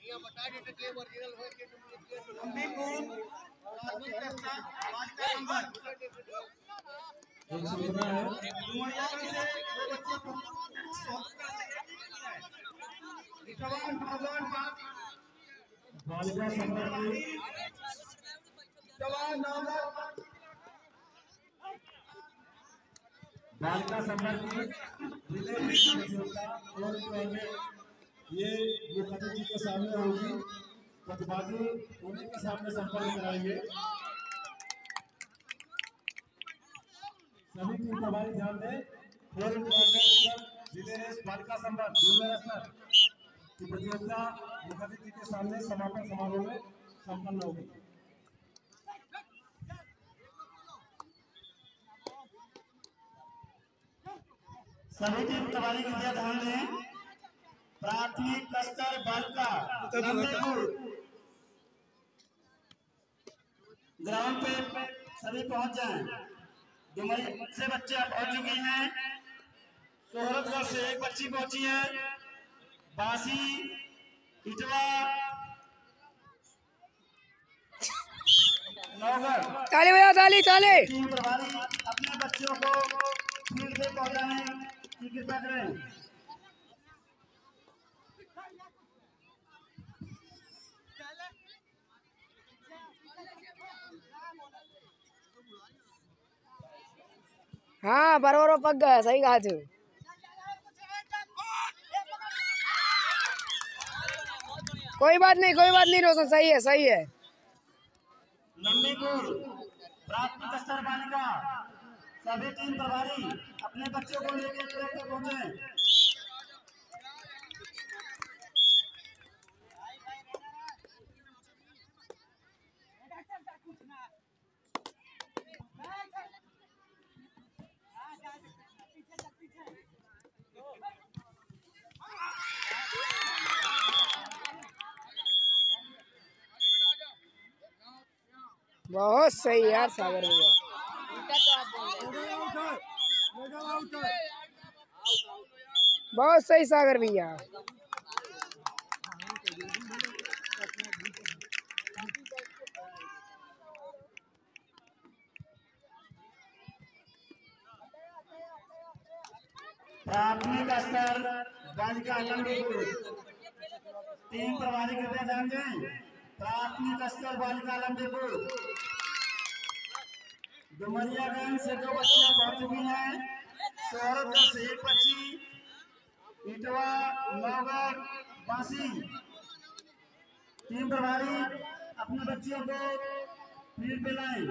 बालिका संवर्ग की ये मुखर्जी जी के सामने होगी, प्रतिभागी उन्हीं के सामने संपन्न कराएंगे। सभी की प्रभारी ध्यान दें। जिले बालिका संवर्ग जूनियर स्तर की प्रतियोगिता मुखर्जी जी के सामने समापन समारोह में संपन्न होगी। सभी की प्रभारी की ध्यान दें। प्राथमिक स्तर बालिका ग्राउंड पे सभी पहुंच जाएं। डुमरी से बच्चे पहुंच चुके हैं। सोहरतगढ़ से एक बच्ची पहुंची है। बासी इटवा नौगढ़ ताली बजाओ, ताली ताली। टीम प्रभारी अपने बच्चों को फील्ड पे पहुंचाने की कृपा करें। हाँ बरोबर पक गया, सही कहा तू। कोई बात नहीं रोशन, सही है सही है। लंबीपुर प्राथमिक स्तर बालिका सभी टीम प्रभारी अपने बच्चों को लेकर ट्रैक पर पहुंचे। बहुत सही यार सागर भैया, बहुत सही सागर भैया। प्राथमिक स्तर बालिका लंबीपुर टीम प्रभारी के ध्यान दें। प्राथमिक स्तर बालिका लंबीपुर डुमरियागंज से 2 बच्चियां पहुंच चुकी हैं। सोहरतगढ़ से 1 बच्ची, इटवा नौगढ़ बासी टीम प्रभारी अपने बच्चियों को फील्ड पे लाएं।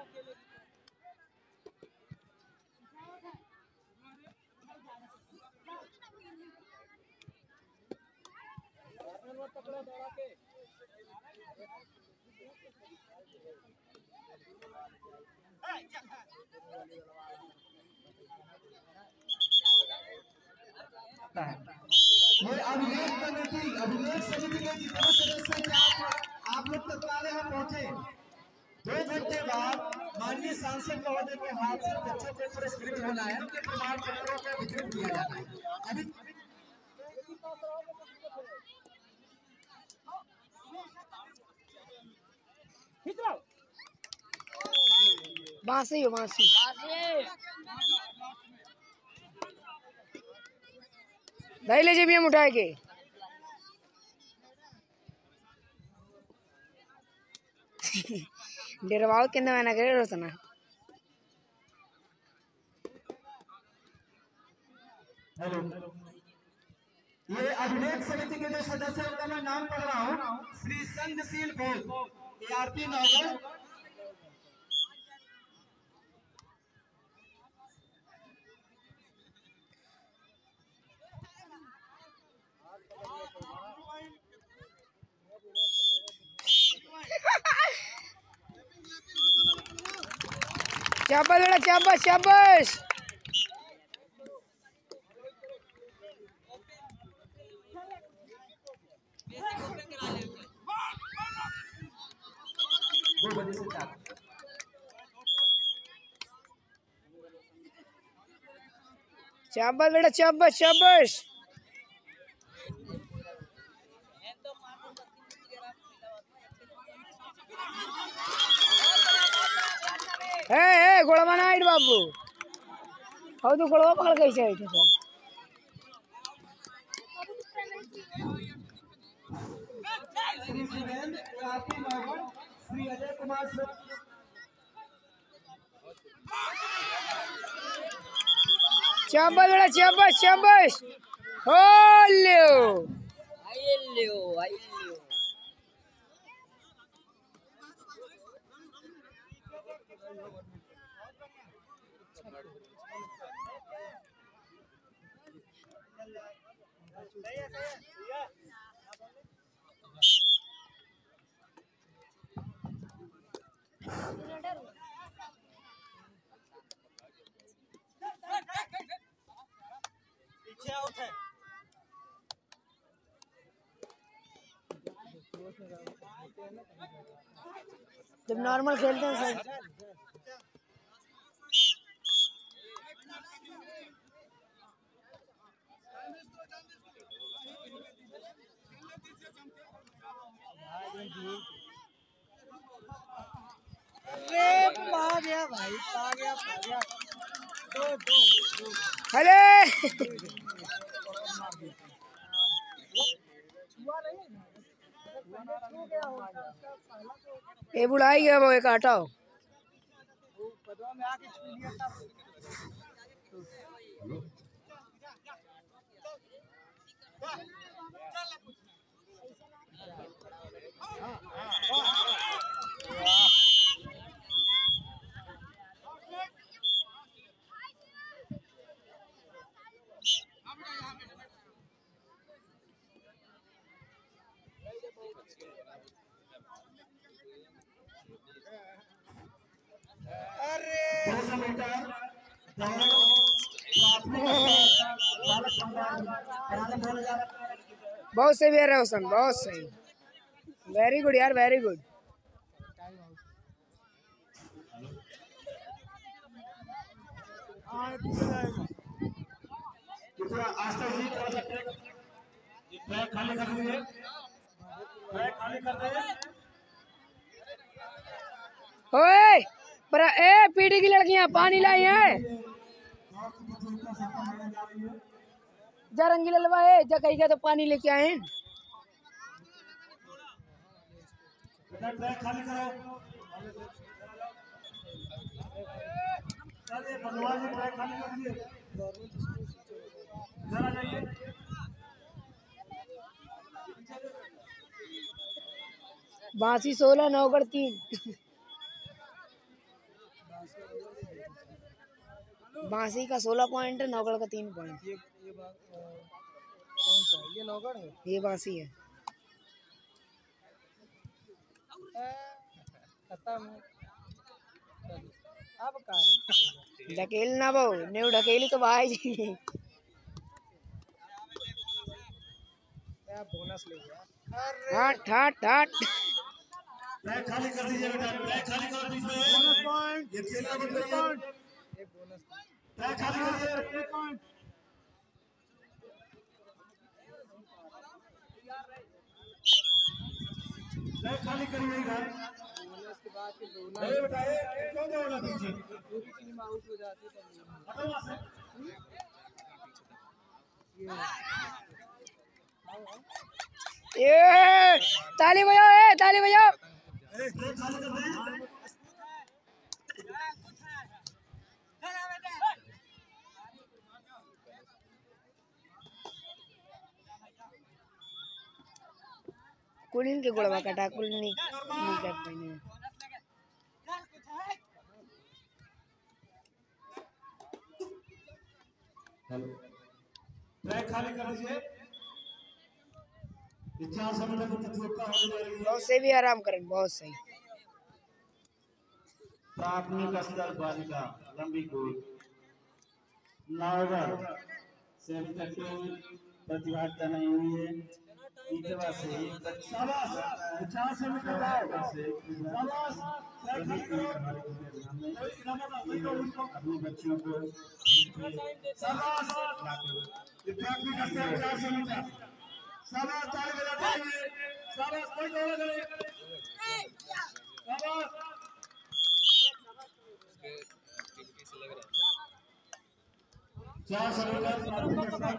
ये अभिलेख समिति के जितने सदस्य हैं आप लोग तत्काल यहाँ पहुंचे। 2 घंटे बाद माननीय सांसद महोदय के हाथ से बच्चों को पुरस्कृत होना है, उनके प्रमाण पत्रों का वितरण किया जाता है। अभी बांसी हो बांसी। नहीं ले जेबियां उठा के। डरवाओ के अंदर मैंने करे रोसना। ये अभिलेख समिति के जो सदस्य उनका मैं नाम पढ़ रहा हूँ। श्री संघशील भोज ARP नौगढ़, शाबाश बेटा शाबाश शाबाश। शाबाश बेटा शाबाश शाबाश। ए गोड़वा ना आइट बाबू हाउ तो गोड़वा पकड़ कैसे आइट है श्री सुरेंद्र काफी नौगढ़ श्री अजय कुमार शाबाश बेटा शाबाश शाबाश होल्यो पीछे आउट है। जब नॉर्मल खेलते हैं सर आ गया भाई आ गया दो अरे ये बुलाई गया वो एक हटाओ बहुत सही है रोशन बहुत सही वेरी गुड यार वेरी गुड खाली कर दीजिए खाली कर दीजिए ओए पर ए पीटी की लड़कियां पानी लाई है जा रंगीला लवा है जा कहीं का तो पानी लेके आए हैं खाली करो चलिए बनवा जी ट्रैक खाली कर दीजिए जरा जाइए बासी 16 नौगढ़ 3 बासी का 16 पॉइंट है नौगढ़ का 3 पॉइंट ये कौन सा ये नौगढ़ है ये बासी है खत्म अब का ढकेल ना वो ने ढकेली तो भाई जी क्या बोनस ले गया हट हट हट ट्रैक खाली कर दीजिए बेटा ट्रैक खाली करो बीच में बोनस पॉइंट ये खेलना बंद करिए एक बोनस ट्रैक खाली करिए पॉइंट ट्रैक खाली करिए इधर बोनस के बाद के बोनस अरे बेटा ये क्यों दौड़ा पीछे पूरी टीम आउट हो जाती है हटो वहां से ये ताली बजाओ ताली बजाओ ट्रैक खाली कर दे कुलीन के गोड़वा कटा कुल नहीं कर पाएंगे ट्रैक खाली कर दीजिए इच्छा समय तक प्रतियोगिता होने जा रही है बहुत से भी आराम करें बहुत सही प्राथमिक स्तर बालिका लंबी कूद नौगढ़ से अभी तक प्रतिभागिता नहीं हुई है ईटवा से शाबाश 50 मीटर दाव शाबाश अपनी बच्चियों को शाबाश प्राथमिक स्तर 400 मीटर शाबाश ताली बजाइए शाबाश कोई दौड़ा करे चार समीटर प्राथमिक स्तर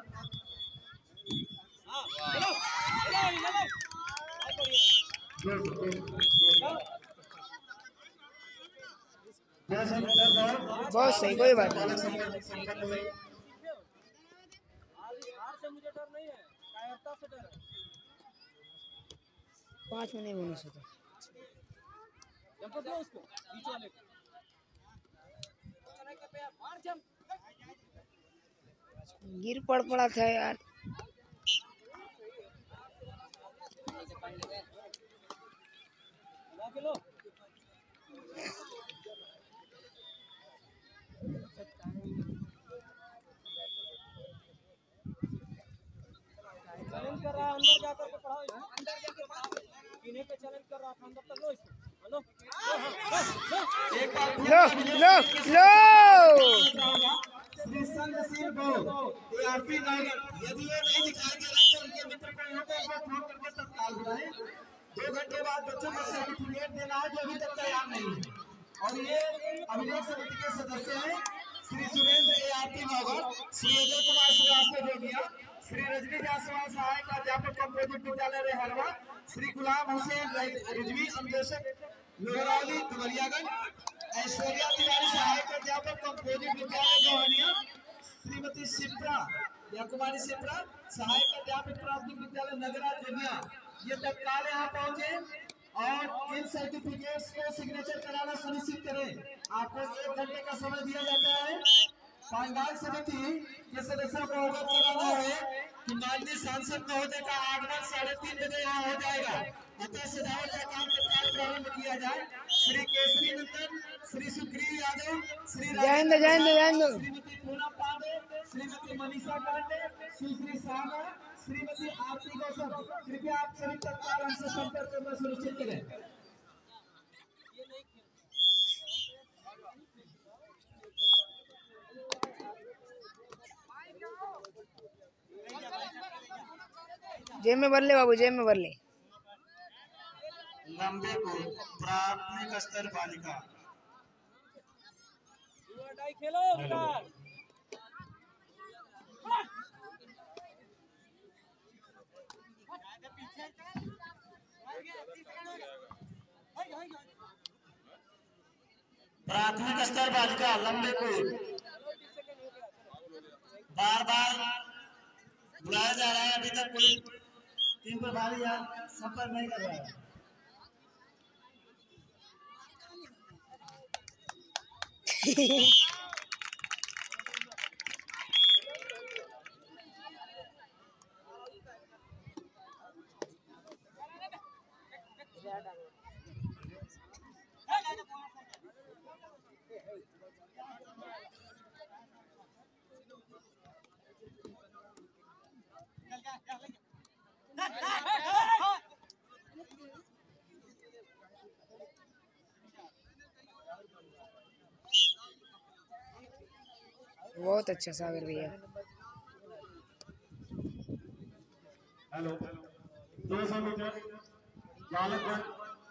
बहुत सही, कोई बात नहीं। संपन्न हुई। मुझे डर नहीं है, कायरता से डर है। 5 में नहीं बोनस होता। जंप दो उसको, बीच वाले को। मार जंप। गिर पड़ा था यार। लो चैलेंज कर रहा है, अंदर जाकर के पढ़ाओ इसको। अंदर जाकर पढ़ाओ, पीने पे चैलेंज कर रहा था, अंदर तक लो इसको। हेलो एक बार लो श्री संघशील को एआरपी नगर, यदि वो नहीं दिखाई दे रहा तो उनके मित्र को यहाँ पे फोन करके तत्काल बुलाएं। 2 घंटे बाद बच्चों को सर्टिफिकेट देना है जो अभी तक तैयार नहीं है। और ये अभिलेख समिति के सदस्य हैं श्री सुरेंद्र एआरपी नगर, श्री अजय कुमार श्रीवास्तव जोगिया, श्री रजनी जायसवाल सहायक अध्यापक कंपोजिट विद्यालय रेहरवा, श्री गुलाम हुसैन रिजवी अन्वेषक लोहरौली डुमरियागंज, ऐश्वर्या तिवारी सहायक अध्यापक कंपोजिट विद्यालय जोहनिया, श्रीमती शिप्रा या कुमारी शिप्रा सहायक अध्यापक प्राथमिक विद्यालय नगरा जोगिया, ये तत्काल यहाँ पहुंचे और इन सर्टिफिकेट्स को सिग्नेचर कराना सुनिश्चित करें। आपको 1 घंटे का समय दिया जाता है। पांडाल समिति के सदस्यों को अवगत कराना है कि माननीय सांसद महोदय का आगमन 3:30 बजे यहाँ हो जाएगा। अतः सजावट का काम तत्काल प्रारंभ किया जाए। श्री केसरी नंदन, श्री सुग्रीव यादव, श्री श्रीमती पूनम पांडे, श्रीमती मनीषा पांडे, सुश्री सामा, श्रीमती आरती गौसम, कृपया आप सभी तत्काल हमसे संपर्क करना सुनिश्चित करें। जेब में भर ले बाबू, जेब में भर ले। लंबेपुर प्राथमिक स्तर बालिका खेलो प्राथमिक स्तर बालिका लंबेपुर बार बुलाया जा रहा है। अभी तक कोई टीम प्रभारी संपर्क नहीं कर रहा है। बहुत अच्छा सागर भैया। हेलो 200 मीटर बालकगण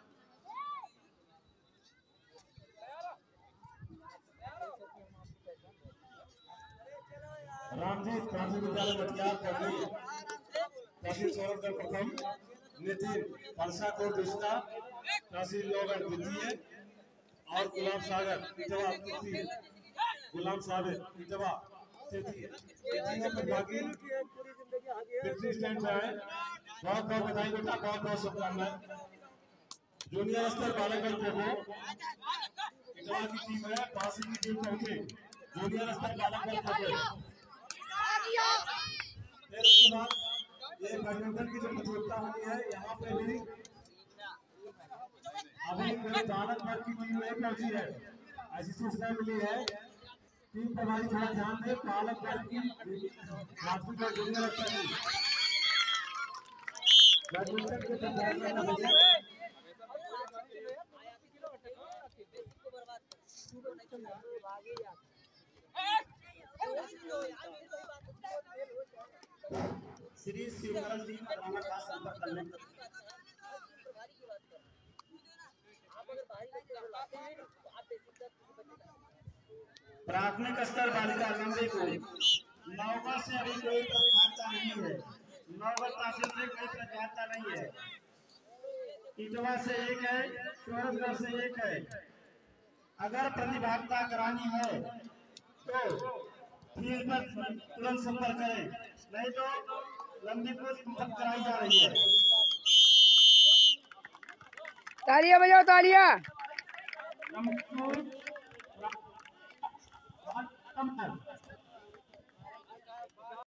रामजीत प्राथमिक विद्यालय बटियार पहली, तहसील सौरभगढ़ प्रथम, नितिन परसा को दूसरा, तहसील लोहगढ़ द्वितीय और गुलाम सागर इटवा तृतीय, गुलाम साबिर इटवा तृतीय। तीनों प्रतिभागी विक्ट्री स्टैंड पे आए। बहुत बहुत बधाई बेटा, बहुत बहुत शुभकामनाएं। जूनियर स्तर बालकगण खो इटवा की टीम है, पासी की टीम पहुंचे जूनियर स्तर बालकगण खो। फिर उसके बाद ये बैडमिंटन की जो प्रतियोगिता होनी है यहाँ पे भी अभी कोई बालक वर्ग की टीम नहीं पहुंची है, ऐसी सूचना मिली है। टीम प्रभारी थोड़ा ध्यान दे, बालक वर्ग की प्राथमिक और जूनियर स्तर की बैडमिंटन के प्रतियोगिता में श्री शिवकरण जी हमारा पास संपर्क कर लें। प्राथमिक स्तर बालिका लंबी को नौगढ़ से अभी कोई प्रतिभागिता नहीं है। नौगढ़ तहसील से कोई प्रतिभागिता नहीं है। इटवा से एक है, सूरजगढ़ से एक है। अगर प्रतिभागिता करानी है तो फील्ड पर तुरंत संपर्क करें, नहीं तो लंबी को संपर्क कराई जा रही है। तालियां बजाओ तालियां।